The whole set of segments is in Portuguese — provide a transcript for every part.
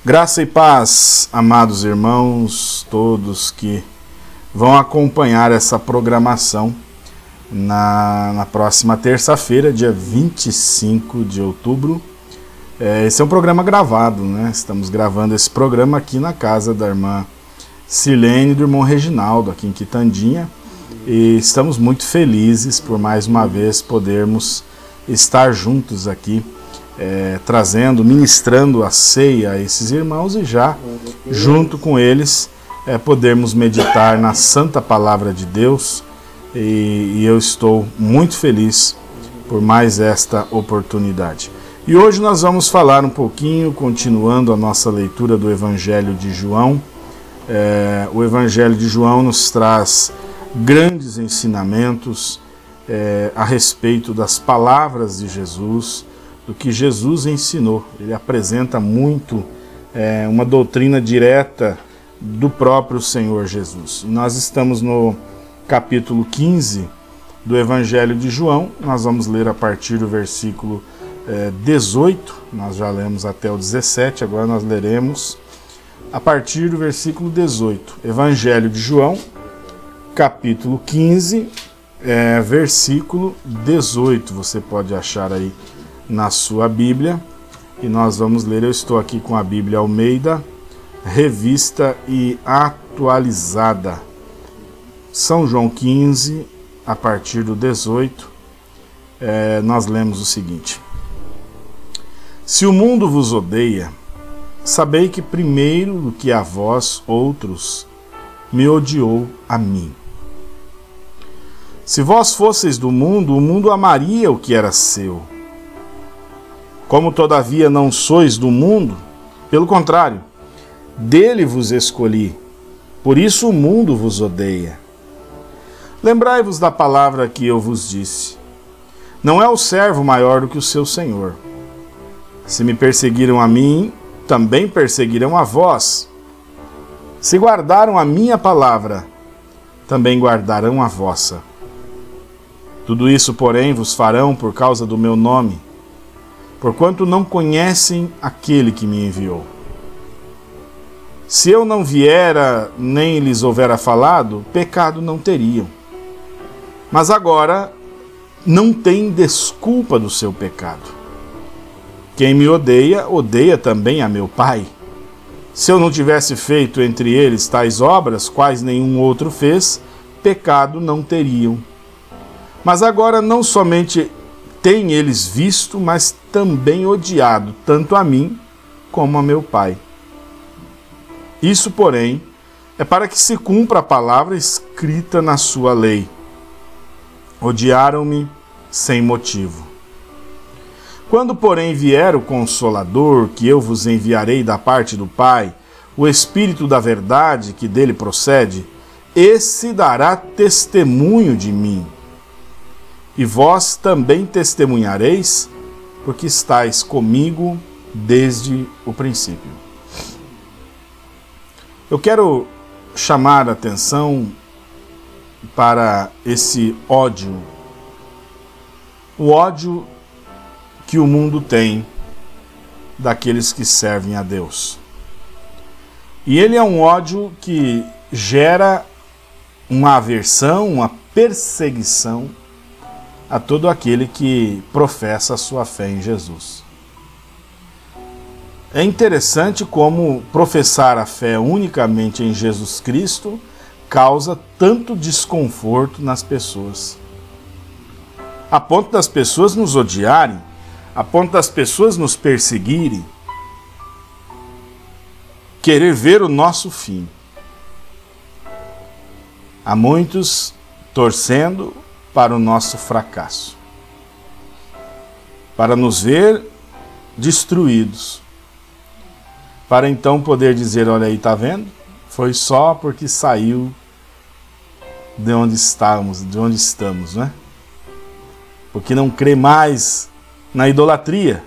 Graça e paz, amados irmãos, todos que vão acompanhar essa programação na próxima terça-feira, dia 25 de outubro. Esse é um programa gravado, né? Estamos gravando esse programa aqui na casa da irmã Silene e do irmão Reginaldo, aqui em Quitandinha. E estamos muito felizes por mais uma vez podermos estar juntos aqui, ministrando a ceia a esses irmãos e já, junto com eles, podermos meditar na santa palavra de Deus. E eu estou muito feliz por mais esta oportunidade. E hoje nós vamos falar um pouquinho, continuando a nossa leitura do Evangelho de João. O Evangelho de João nos traz grandes ensinamentos a respeito das palavras de Jesus, do que Jesus ensinou. Ele apresenta muito uma doutrina direta do próprio Senhor Jesus. E nós estamos no capítulo 15 do Evangelho de João. Nós vamos ler a partir do versículo 18, nós já lemos até o 17, agora nós leremos a partir do versículo 18. Evangelho de João, capítulo 15, versículo 18, você pode achar aí na sua Bíblia, e nós vamos ler. Eu estou aqui com a Bíblia Almeida, revista e atualizada. São João 15, a partir do 18, nós lemos o seguinte: Se o mundo vos odeia, sabei que primeiro do que a vós outros me odiou a mim. Se vós fosseis do mundo, o mundo amaria o que era seu. Como todavia não sois do mundo, pelo contrário, dele vos escolhi, por isso o mundo vos odeia. Lembrai-vos da palavra que eu vos disse: não é o servo maior do que o seu senhor. Se me perseguiram a mim, também perseguirão a vós. Se guardaram a minha palavra, também guardarão a vossa. Tudo isso, porém, vos farão por causa do meu nome, porquanto não conhecem aquele que me enviou. Se eu não viera, nem lhes houvera falado, pecado não teriam. Mas agora não tem desculpa do seu pecado. Quem me odeia, odeia também a meu Pai. Se eu não tivesse feito entre eles tais obras, quais nenhum outro fez, pecado não teriam. Mas agora não somente têm eles visto, mas também odiado, tanto a mim como a meu Pai. Isso, porém, é para que se cumpra a palavra escrita na sua lei. Odiaram-me sem motivo. Quando, porém, vier o Consolador, que eu vos enviarei da parte do Pai, o Espírito da verdade que dele procede, esse dará testemunho de mim. E vós também testemunhareis, porque estáis comigo desde o princípio. Eu quero chamar a atenção para esse ódio. O ódio que o mundo tem daqueles que servem a Deus. E ele é um ódio que gera uma aversão, uma perseguição a todo aquele que professa a sua fé em Jesus. É interessante como professar a fé unicamente em Jesus Cristo causa tanto desconforto nas pessoas. A ponto das pessoas nos odiarem, a ponto das pessoas nos perseguirem, querer ver o nosso fim. Há muitos torcendo para o nosso fracasso, para nos ver destruídos, para então poder dizer: olha aí, tá vendo? Foi só porque saiu de onde estamos, né? Porque não crê mais na idolatria.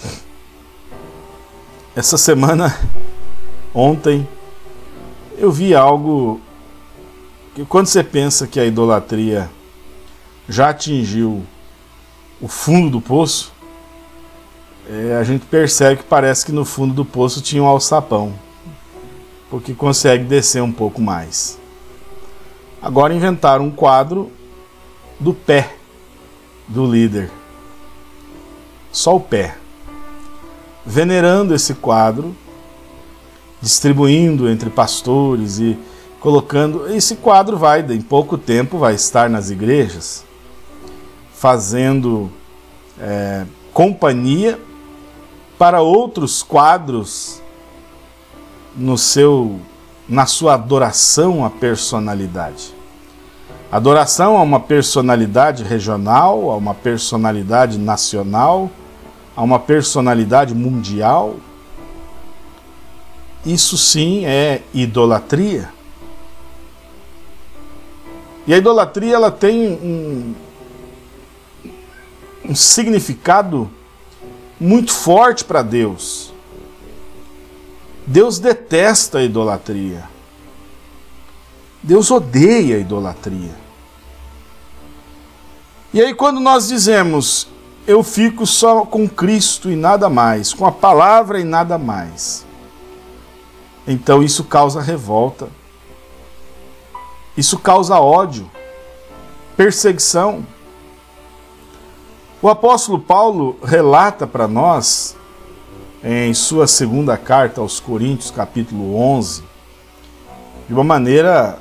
Essa semana, ontem, eu vi algo que, quando você pensa que a idolatria já atingiu o fundo do poço, a gente percebe que parece que no fundo do poço tinha um alçapão, porque consegue descer um pouco mais. Agora inventaram um quadro do pé do líder. Só o pé. Venerando esse quadro, distribuindo entre pastores e colocando... Esse quadro em pouco tempo, vai estar nas igrejas, fazendo companhia para outros quadros na sua adoração à personalidade. Adoração a uma personalidade regional, a uma personalidade nacional, a uma personalidade mundial. Isso sim é idolatria. E a idolatria ela tem um significado muito forte para Deus. Deus detesta a idolatria. Deus odeia a idolatria. E aí quando nós dizemos, eu fico só com Cristo e nada mais, com a palavra e nada mais, então isso causa revolta, isso causa ódio, perseguição. O apóstolo Paulo relata para nós, em sua segunda carta aos Coríntios, capítulo 11, de uma maneira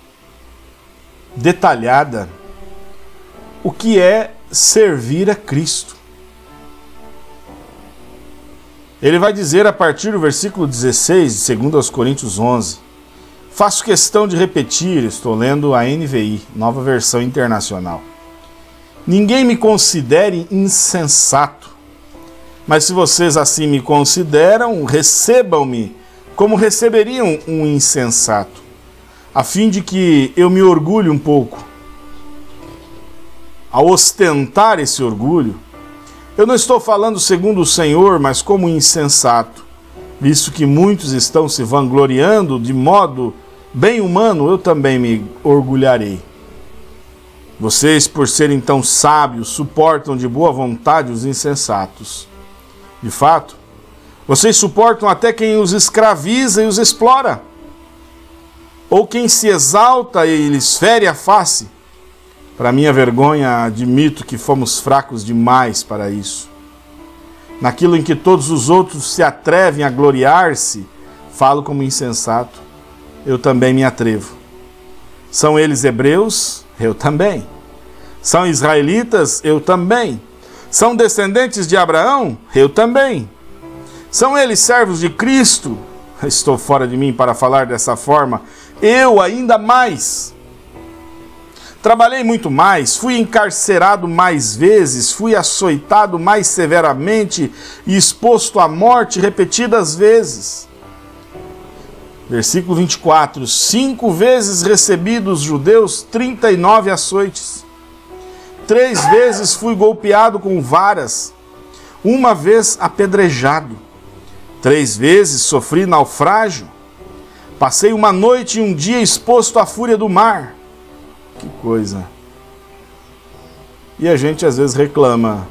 detalhada, o que é servir a Cristo. Ele vai dizer a partir do versículo 16, de 2 aos Coríntios 11, faço questão de repetir, estou lendo a NVI, Nova Versão Internacional. Ninguém me considere insensato, mas se vocês assim me consideram, recebam-me como receberiam um insensato, a fim de que eu me orgulhe um pouco. Ao ostentar esse orgulho, eu não estou falando segundo o Senhor, mas como insensato, visto que muitos estão se vangloriando de modo bem humano, eu também me orgulharei. Vocês, por serem tão sábios, suportam de boa vontade os insensatos. De fato, vocês suportam até quem os escraviza e os explora, ou quem se exalta e lhes fere a face. Para minha vergonha, admito que fomos fracos demais para isso. Naquilo em que todos os outros se atrevem a gloriar-se, falo como insensato, eu também me atrevo. São eles hebreus? Eu também. São israelitas? Eu também. São descendentes de Abraão? Eu também. São eles servos de Cristo? Estou fora de mim para falar dessa forma. Eu ainda mais. Trabalhei muito mais, fui encarcerado mais vezes, fui açoitado mais severamente e exposto à morte repetidas vezes. Versículo 24. 5 vezes recebi dos judeus 39 açoites. 3 vezes fui golpeado com varas, 1 vez apedrejado. 3 vezes sofri naufrágio. Passei 1 noite e 1 dia exposto à fúria do mar. Que coisa. E a gente às vezes reclama,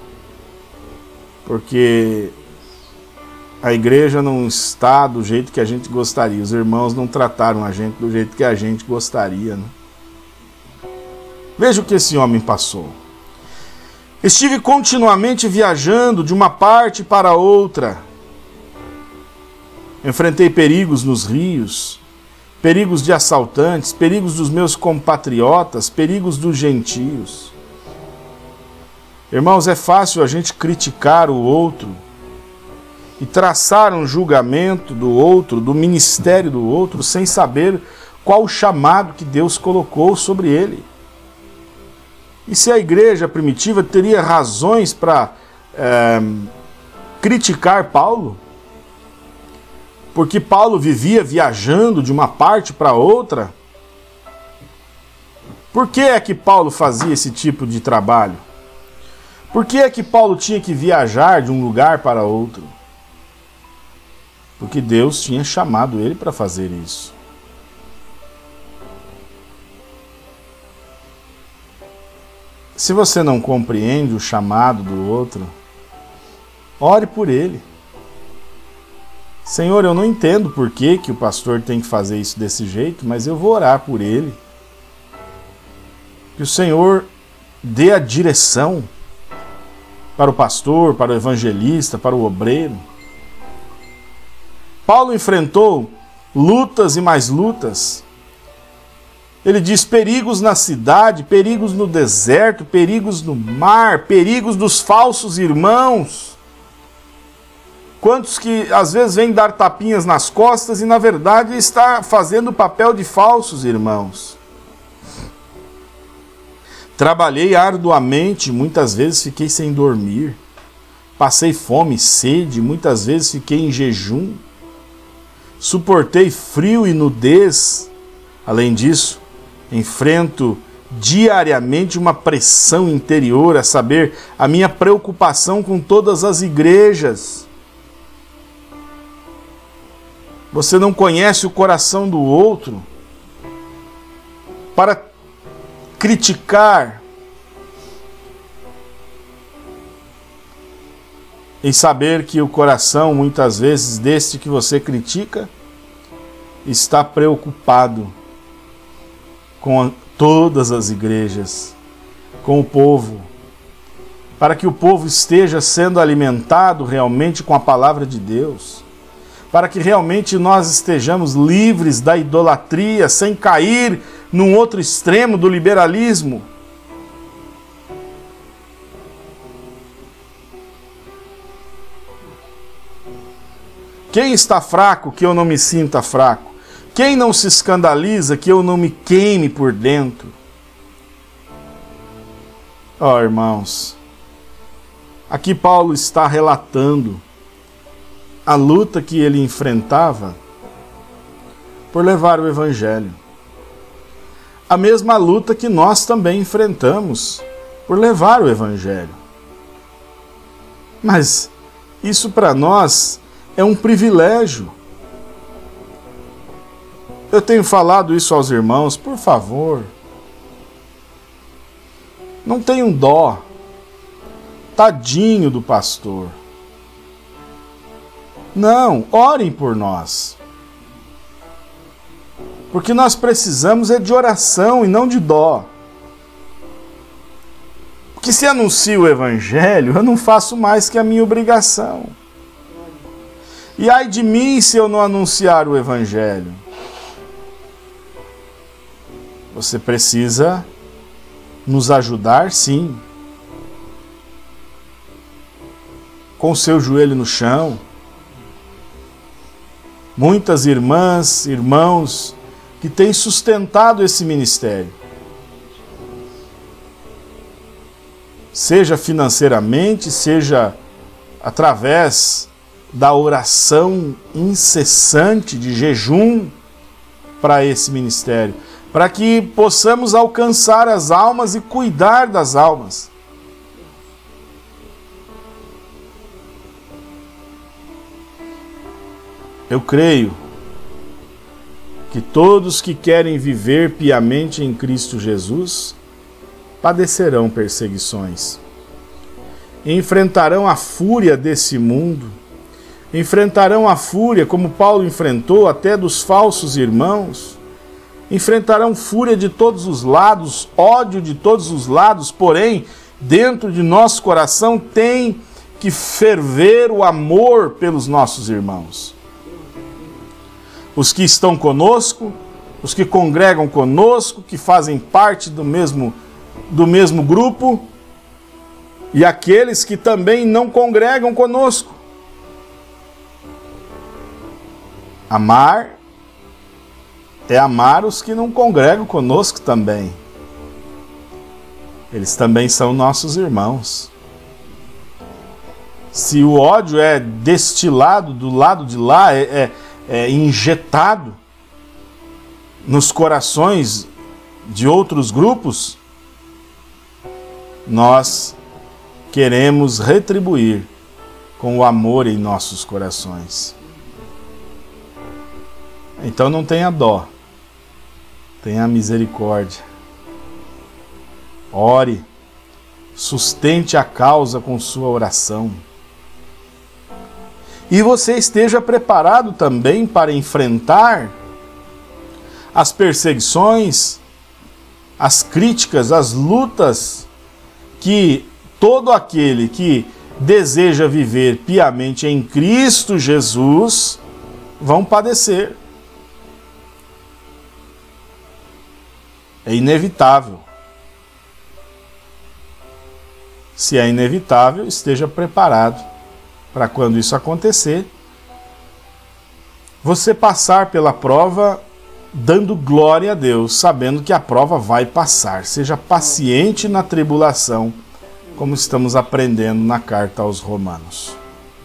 porque a igreja não está do jeito que a gente gostaria. Os irmãos não trataram a gente do jeito que a gente gostaria, né? Veja o que esse homem passou. Estive continuamente viajando de uma parte para outra. Enfrentei perigos nos rios, perigos de assaltantes, perigos dos meus compatriotas, perigos dos gentios. Irmãos, é fácil a gente criticar o outro e traçar um julgamento do outro, do ministério do outro, sem saber qual o chamado que Deus colocou sobre ele. E se a igreja primitiva teria razões para criticar Paulo? Porque Paulo vivia viajando de uma parte para outra? Por que é que Paulo fazia esse tipo de trabalho? Por que é que Paulo tinha que viajar de um lugar para outro? Porque Deus tinha chamado ele para fazer isso. Se você não compreende o chamado do outro, Ore por ele. Senhor, eu não entendo por que o pastor tem que fazer isso desse jeito, mas eu vou orar por ele. Que o Senhor dê a direção para o pastor, para o evangelista, para o obreiro. Paulo enfrentou lutas e mais lutas. Ele diz perigos na cidade, perigos no deserto, perigos no mar, perigos dos falsos irmãos. Quantos que às vezes vêm dar tapinhas nas costas e na verdade está fazendo o papel de falsos irmãos. Trabalhei arduamente, muitas vezes fiquei sem dormir. Passei fome e sede, muitas vezes fiquei em jejum. Suportei frio e nudez. Além disso, enfrento diariamente uma pressão interior, a saber, a minha preocupação com todas as igrejas. Você não conhece o coração do outro para criticar e saber que o coração, muitas vezes, deste que você critica, está preocupado com todas as igrejas, com o povo, para que o povo esteja sendo alimentado realmente com a palavra de Deus, para que realmente nós estejamos livres da idolatria, sem cair num outro extremo do liberalismo. Quem está fraco, que eu não me sinta fraco? Quem não se escandaliza, que eu não me queime por dentro? Ó, irmãos, aqui Paulo está relatando a luta que ele enfrentava por levar o Evangelho. A mesma luta que nós também enfrentamos por levar o Evangelho. Mas isso para nós é um privilégio. Eu tenho falado isso aos irmãos, por favor, não tenham dó, tadinho do pastor. Não, orem por nós. Porque nós precisamos é de oração e não de dó. Porque se anuncio o Evangelho, eu não faço mais que a minha obrigação. E ai de mim se eu não anunciar o Evangelho. Você precisa nos ajudar, sim. Com o seu joelho no chão. Muitas irmãs, irmãos que têm sustentado esse ministério. Seja financeiramente, seja através da oração incessante de jejum para esse ministério, para que possamos alcançar as almas e cuidar das almas. Eu creio que todos que querem viver piamente em Cristo Jesus padecerão perseguições, enfrentarão a fúria desse mundo, enfrentarão a fúria, como Paulo enfrentou, até dos falsos irmãos, enfrentarão fúria de todos os lados, ódio de todos os lados, porém, dentro de nosso coração tem que ferver o amor pelos nossos irmãos. Os que estão conosco, os que congregam conosco, que fazem parte do mesmo grupo, e aqueles que também não congregam conosco. Amar é amar os que não congregam conosco também. Eles também são nossos irmãos. Se o ódio é destilado do lado de lá, é injetado nos corações de outros grupos, nós queremos retribuir com o amor em nossos corações. Então não tenha dó, tenha misericórdia. Ore, sustente a causa com sua oração. E você esteja preparado também para enfrentar as perseguições, as críticas, as lutas que todo aquele que deseja viver piamente em Cristo Jesus vão padecer. É inevitável. Se é inevitável, esteja preparado para quando isso acontecer, você passar pela prova dando glória a Deus, sabendo que a prova vai passar. Seja paciente na tribulação, como estamos aprendendo na carta aos Romanos.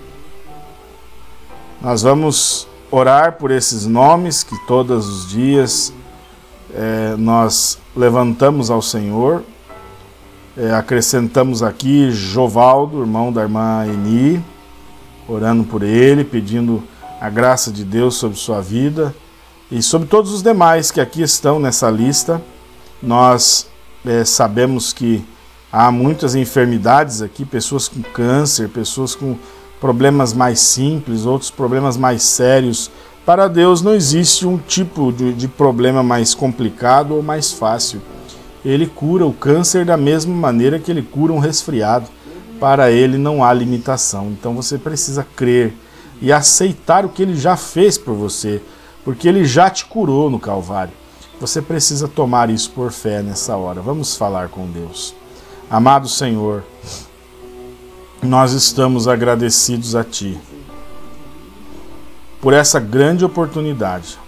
Nós vamos orar por esses nomes que todos os dias nós levantamos ao Senhor. Acrescentamos aqui Jovaldo, irmão da irmã Eni, orando por ele, pedindo a graça de Deus sobre sua vida e sobre todos os demais que aqui estão nessa lista. Nós sabemos que há muitas enfermidades aqui, pessoas com câncer, pessoas com problemas mais simples, outros problemas mais sérios. Para Deus não existe um tipo de problema mais complicado ou mais fácil. Ele cura o câncer da mesma maneira que ele cura um resfriado. Para ele não há limitação. Então você precisa crer e aceitar o que ele já fez por você, porque ele já te curou no Calvário. Você precisa tomar isso por fé nessa hora. Vamos falar com Deus. Amado Senhor, nós estamos agradecidos a Ti por essa grande oportunidade.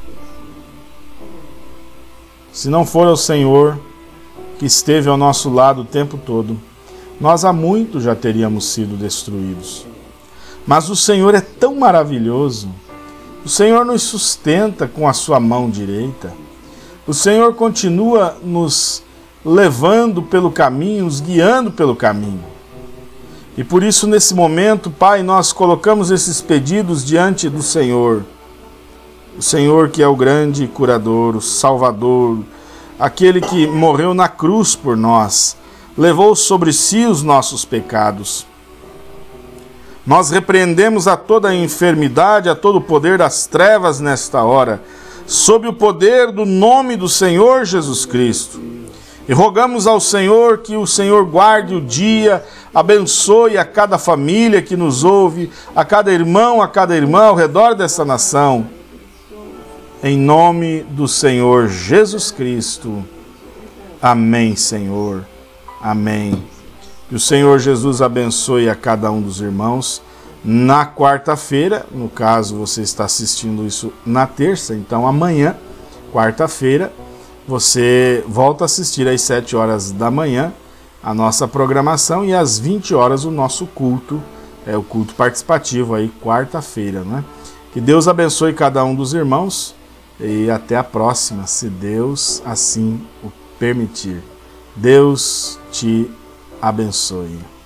Se não for o Senhor que esteve ao nosso lado o tempo todo, nós há muito já teríamos sido destruídos. Mas o Senhor é tão maravilhoso. O Senhor nos sustenta com a sua mão direita. O Senhor continua nos levando pelo caminho, nos guiando pelo caminho. E por isso, nesse momento, Pai, nós colocamos esses pedidos diante do Senhor. O Senhor que é o grande curador, o Salvador, aquele que morreu na cruz por nós, levou sobre si os nossos pecados. Nós repreendemos a toda a enfermidade, a todo o poder das trevas nesta hora, sob o poder do nome do Senhor Jesus Cristo. E rogamos ao Senhor que o Senhor guarde o dia, abençoe a cada família que nos ouve, a cada irmão, a cada irmã ao redor dessa nação. Em nome do Senhor Jesus Cristo. Amém, Senhor. Amém. Que o Senhor Jesus abençoe a cada um dos irmãos. Na quarta-feira, no caso você está assistindo isso na terça, então amanhã, quarta-feira, você volta a assistir às 7 horas da manhã a nossa programação e às 20 horas o nosso culto, o culto participativo aí, quarta-feira, né? Que Deus abençoe cada um dos irmãos e até a próxima, se Deus assim o permitir. Deus te abençoe.